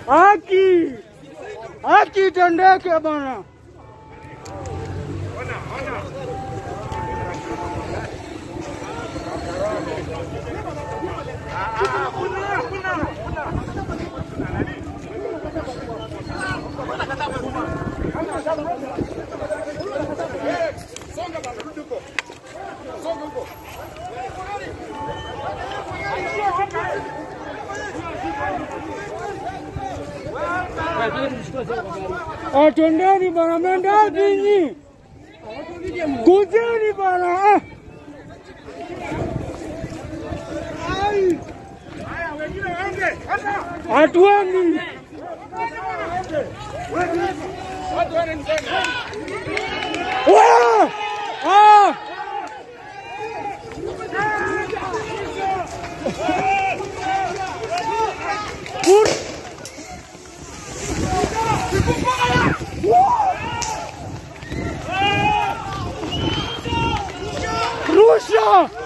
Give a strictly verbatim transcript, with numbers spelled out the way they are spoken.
Haki, haki itendeke bwana. Atendeni bwana, menda nyinyi. Kujeni bwana. Atueni. Wah! Ah! Pur! Russia!